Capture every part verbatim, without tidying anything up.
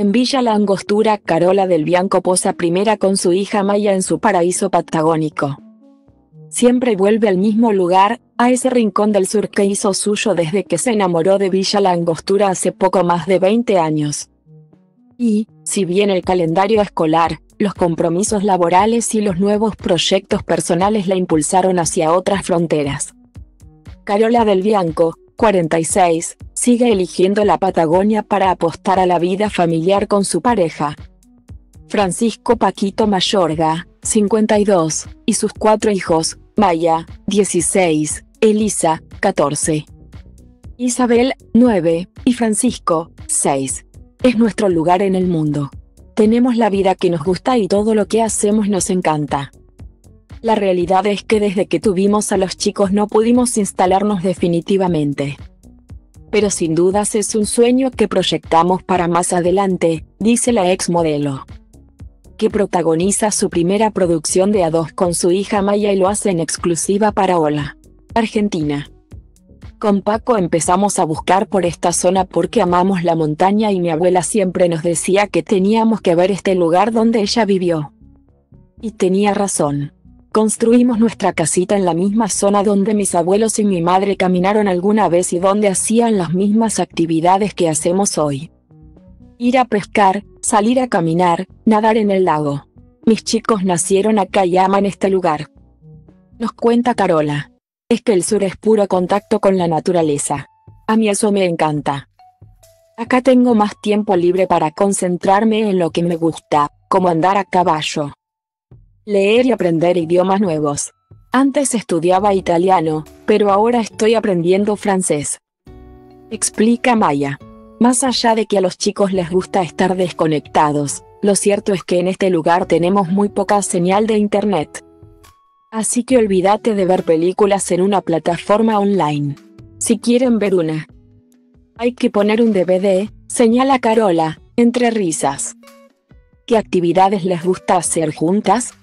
En Villa La Angostura, Carola del Bianco posa primera con su hija Maya en su paraíso patagónico. Siempre vuelve al mismo lugar, a ese rincón del sur que hizo suyo desde que se enamoró de Villa La Angostura hace poco más de veinte años. Y, si bien el calendario escolar, los compromisos laborales y los nuevos proyectos personales la impulsaron hacia otras fronteras, Carola del Bianco, cuarenta y seis, sigue eligiendo la Patagonia para apostar a la vida familiar con su pareja, Francisco Paquito Mayorga, cincuenta y dos, y sus cuatro hijos, Maya, dieciséis, Elisa, catorce, Isabel, nueve, y Francisco, seis. Es nuestro lugar en el mundo. Tenemos la vida que nos gusta y todo lo que hacemos nos encanta. La realidad es que desde que tuvimos a los chicos no pudimos instalarnos definitivamente. Pero sin dudas es un sueño que proyectamos para más adelante, dice la ex modelo, que protagoniza su primera producción de A dos con su hija Maya y lo hace en exclusiva para Hola, Argentina. Con Paco empezamos a buscar por esta zona porque amamos la montaña y mi abuela siempre nos decía que teníamos que ver este lugar donde ella vivió. Y tenía razón. Construimos nuestra casita en la misma zona donde mis abuelos y mi madre caminaron alguna vez y donde hacían las mismas actividades que hacemos hoy. Ir a pescar, salir a caminar, nadar en el lago. Mis chicos nacieron acá y aman este lugar. Nos cuenta Carola. Es que el sur es puro contacto con la naturaleza. A mí eso me encanta. Acá tengo más tiempo libre para concentrarme en lo que me gusta, como andar a caballo, leer y aprender idiomas nuevos. Antes estudiaba italiano, pero ahora estoy aprendiendo francés, explica Maya. Más allá de que a los chicos les gusta estar desconectados, lo cierto es que en este lugar tenemos muy poca señal de internet. Así que olvídate de ver películas en una plataforma online. Si quieren ver una, hay que poner un D V D, señala Carola, entre risas. ¿Qué actividades les gusta hacer juntas?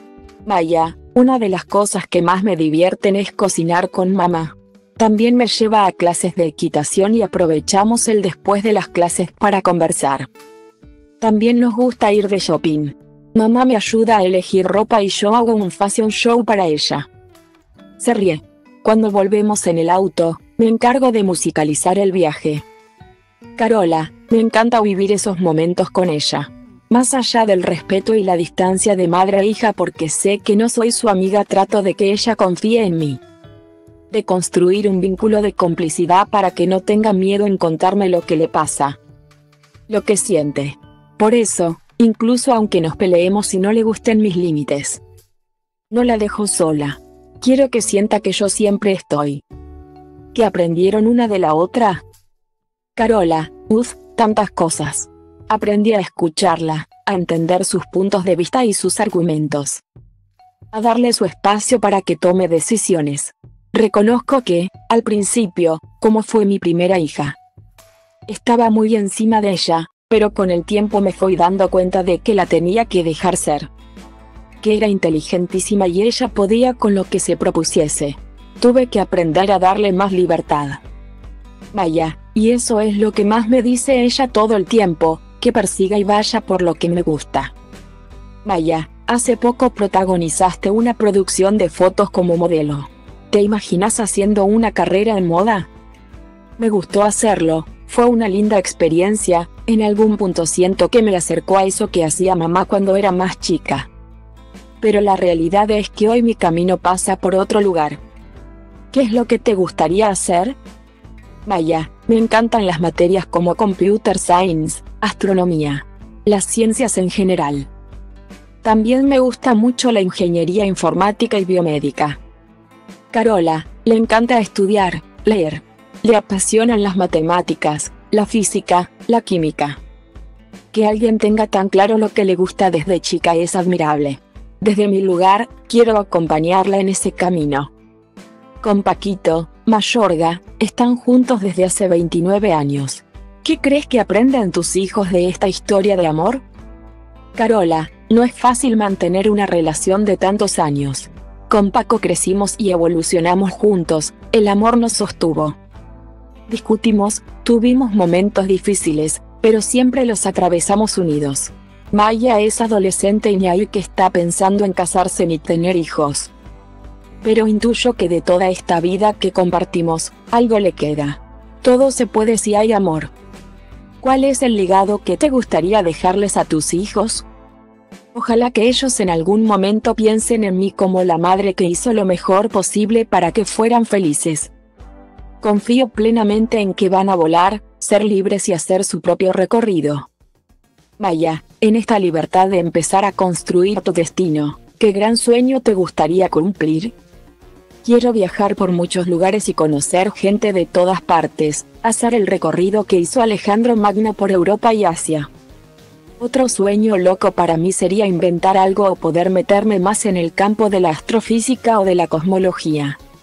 Maya, una de las cosas que más me divierten es cocinar con mamá. También me lleva a clases de equitación y aprovechamos el después de las clases para conversar. También nos gusta ir de shopping. Mamá me ayuda a elegir ropa y yo hago un fashion show para ella. Se ríe. Cuando volvemos en el auto, me encargo de musicalizar el viaje. Carola, me encanta vivir esos momentos con ella. Más allá del respeto y la distancia de madre e hija porque sé que no soy su amiga, trato de que ella confíe en mí. De construir un vínculo de complicidad para que no tenga miedo en contarme lo que le pasa, lo que siente. Por eso, incluso aunque nos peleemos y no le gusten mis límites, no la dejo sola. Quiero que sienta que yo siempre estoy. ¿Qué aprendieron una de la otra? Carola, uff, tantas cosas. Aprendí a escucharla, a entender sus puntos de vista y sus argumentos, a darle su espacio para que tome decisiones. Reconozco que, al principio, como fue mi primera hija, estaba muy encima de ella, pero con el tiempo me fui dando cuenta de que la tenía que dejar ser. Que era inteligentísima y ella podía con lo que se propusiese. Tuve que aprender a darle más libertad. Vaya, y eso es lo que más me dice ella todo el tiempo, que persiga y vaya por lo que me gusta. Vaya, hace poco protagonizaste una producción de fotos como modelo. ¿Te imaginas haciendo una carrera en moda? Me gustó hacerlo, fue una linda experiencia, en algún punto siento que me acercó a eso que hacía mamá cuando era más chica. Pero la realidad es que hoy mi camino pasa por otro lugar. ¿Qué es lo que te gustaría hacer? Vaya, me encantan las materias como Computer Science, astronomía, las ciencias en general. También me gusta mucho la ingeniería informática y biomédica. Carola, le encanta estudiar, leer. Le apasionan las matemáticas, la física, la química. Que alguien tenga tan claro lo que le gusta desde chica es admirable. Desde mi lugar, quiero acompañarla en ese camino. Con Paquito, Mayorga, están juntos desde hace veintinueve años. ¿Qué crees que aprenden tus hijos de esta historia de amor? Carola, no es fácil mantener una relación de tantos años. Con Paco crecimos y evolucionamos juntos, el amor nos sostuvo. Discutimos, tuvimos momentos difíciles, pero siempre los atravesamos unidos. Maya es adolescente y ni ahí que está pensando en casarse ni tener hijos. Pero intuyo que de toda esta vida que compartimos, algo le queda. Todo se puede si hay amor. ¿Cuál es el legado que te gustaría dejarles a tus hijos? Ojalá que ellos en algún momento piensen en mí como la madre que hizo lo mejor posible para que fueran felices. Confío plenamente en que van a volar, ser libres y hacer su propio recorrido. Maya, en esta libertad de empezar a construir tu destino, ¿qué gran sueño te gustaría cumplir? Quiero viajar por muchos lugares y conocer gente de todas partes, hacer el recorrido que hizo Alejandro Magno por Europa y Asia. Otro sueño loco para mí sería inventar algo o poder meterme más en el campo de la astrofísica o de la cosmología.